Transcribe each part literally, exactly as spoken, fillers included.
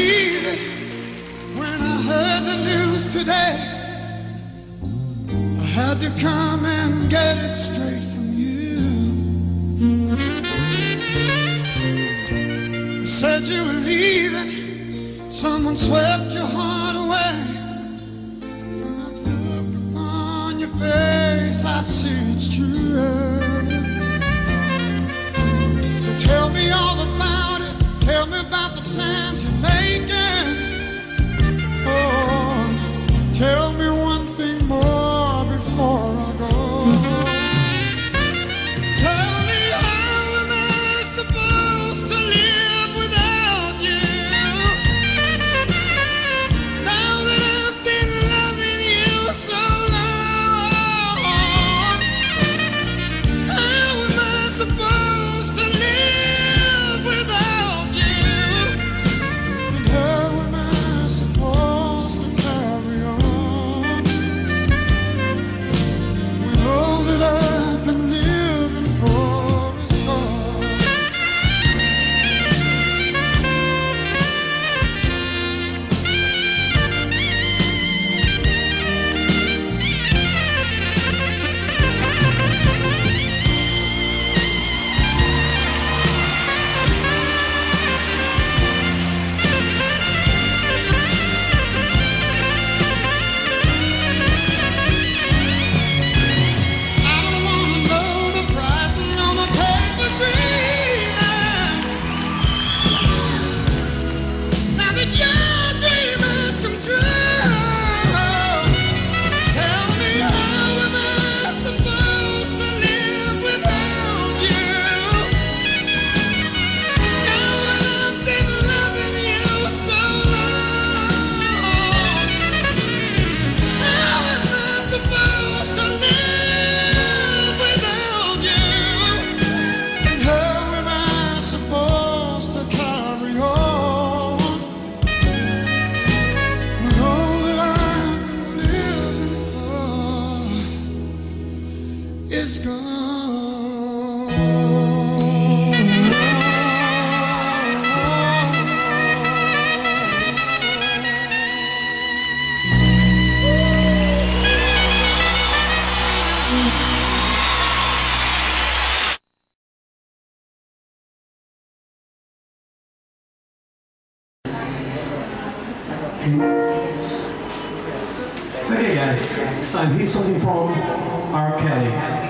believe it when I heard the news today. I had to come and get it straight from you. You said you were leaving, someone swept your heart away. From that look upon your face, I see it's true. So tell me all about it, tell me about the plans you're making. Oh, tell me one thing more before I go. Tell me, how am I supposed to live without you? Now that I've been loving you so long, how am I supposed to live without you? And how am I supposed to carry on when all that I've been living for is gone? I don't wanna know the price and on the paper dreaming. Now that your dream has come true, tell me, how am I supposed to live without you? Now that I've been loving you so long, how am I supposed to live without you? And how am I supposed to carry on when all that I've been living for is gone? Okay guys, it's time. Here's something from R. Kelly.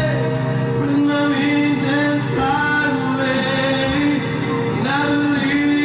Believe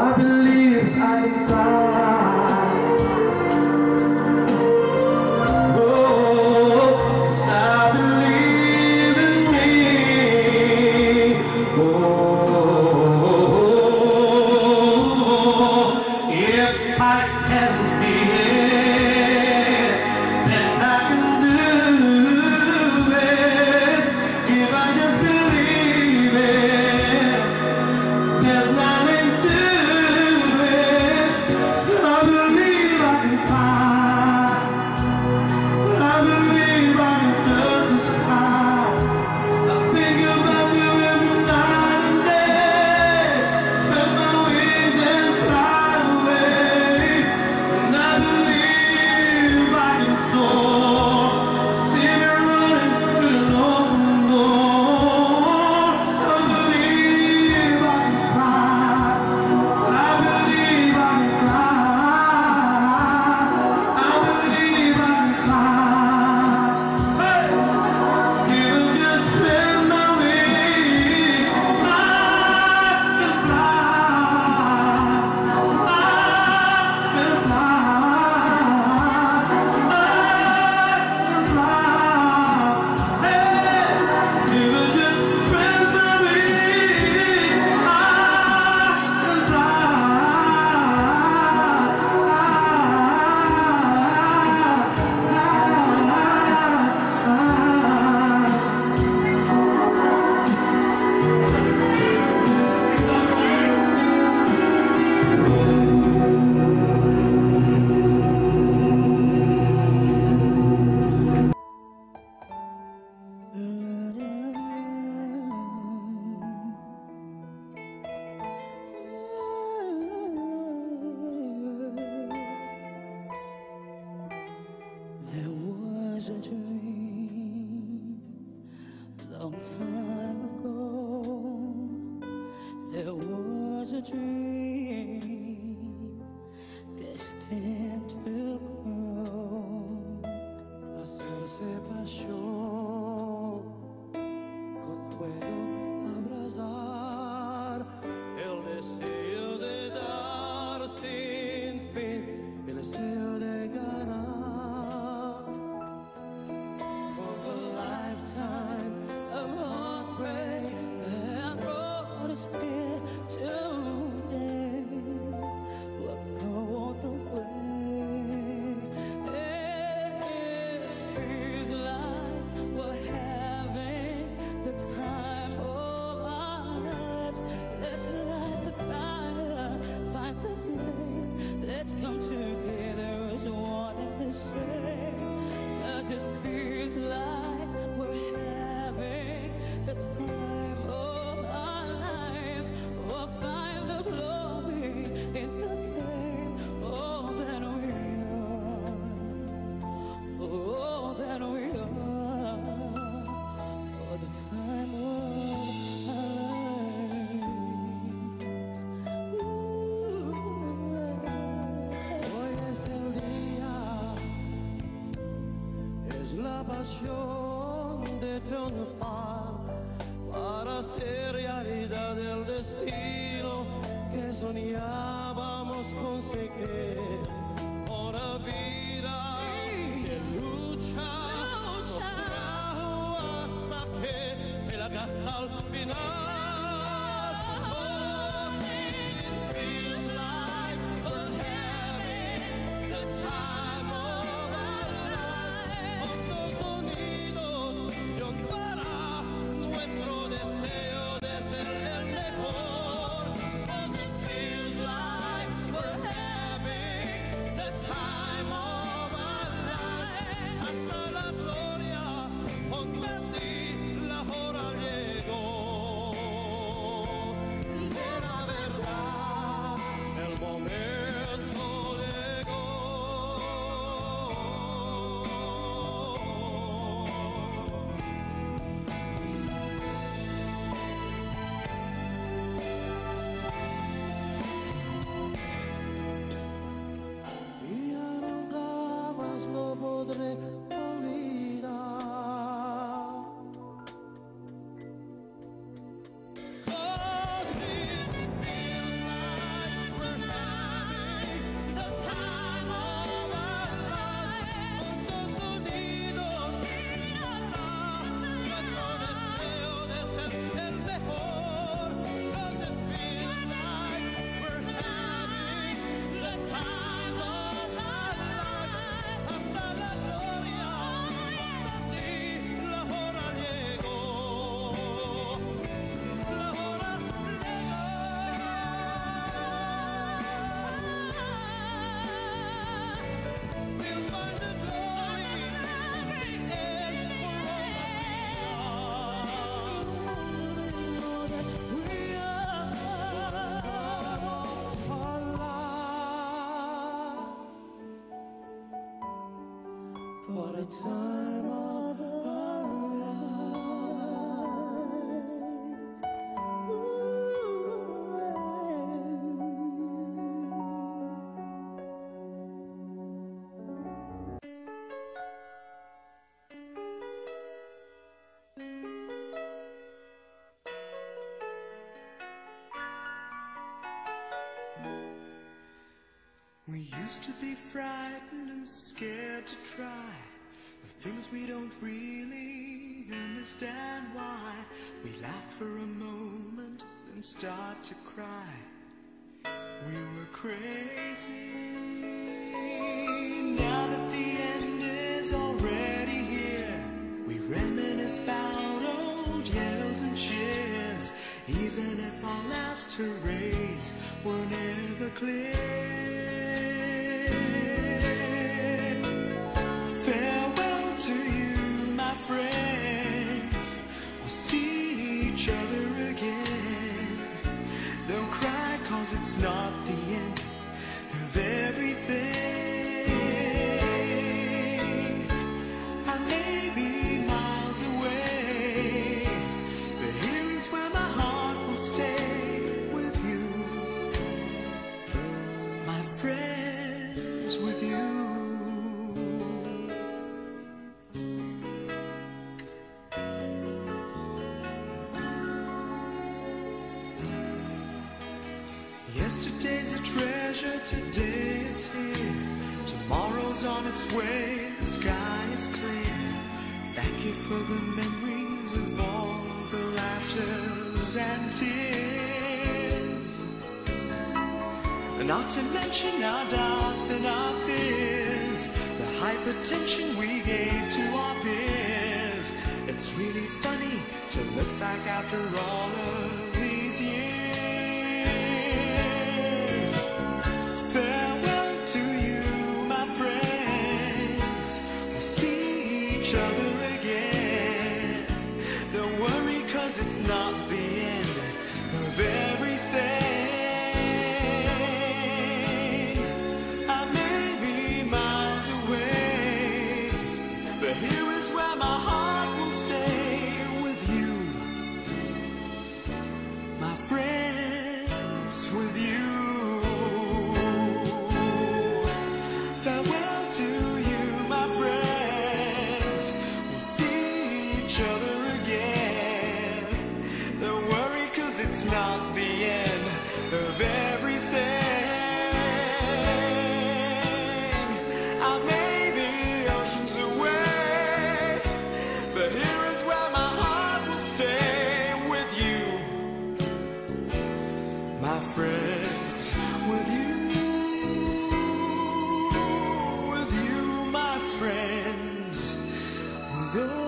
I believe I can fly. Oh, 'cause I believe in me. Oh, if I can see it, then I can do it. If I just believe it, there's nothing to it. I believe I can fly. I believe I can touch the sky. I think about you every night and day. Spread my wings and fly away. And I believe I can soar. See me running through an open door. I believe I can fly. I believe I can fly. I believe I can fly. Hey! You just spread my wings. I can fly. I can fly. I can fly. Hey! You just spread my wings. I can There was a dream long time ago. There was a dream destined to grow. Hacerse pasión, con fuego abrazar, el deseo de dar sin fin, el deseo de ganar. For a lifetime of heartbreak that brought us here today. We'll go all the way. It feels like we're having the time of our lives. Let's light the fire, find the flame. Let's come together as one and the same. 'Cause it feels like we're having the time of our lives. We'll find the glory in the game. Oh, that we are. Oh, that we are. For the time of our lives. Hoy es el día, es la pasión de triunfar para hacer realidad el destino que soñábamos conseguir. Una vida de lucha nos trajo hasta que el hasta al final. Oh, it feels like we're having the time of our lives. Otros sonidos triunfará nuestro deseo de ser el mejor. 'Cause it feels like we're having the time of our lives. Hasta la gloria, donde ti la hora llegó. De la verdad, el momento llegó. Y ya nunca más lo podré olvidar. 'Cause it feels like for the time of our lives. We used to be frightened and scared to try the things we don't really understand why. We laughed for a moment, then start to cry. We were crazy. Now that the end is already here, we reminisce about old yells and cheers, even if our last hurrays were never clear. Farewell to you, my friends. We'll see each other again. Don't cry, cause it's not the end of everything. I may be miles away, but here is where my heart will stay with you, my friends, with you. Yesterday's a treasure, today is here. Tomorrow's on its way, the sky is clear. Thank you for the memories of all the laughters and tears. Not to mention our doubts and our fears, the hypertension we gave to our peers. It's really funny to look back after all of these years. Farewell to you, my friends. We'll see each other again. Don't worry, cause it's not the end of everything. I may be miles away, but here is where my heart will stay with you, my friends, with you. Farewell to you, my friends. We'll see each other again. Don't worry, cause it's not the end of everything. I may be oceans away, but here is where my heart will stay with you, my friends, with you. With you, my friends, with all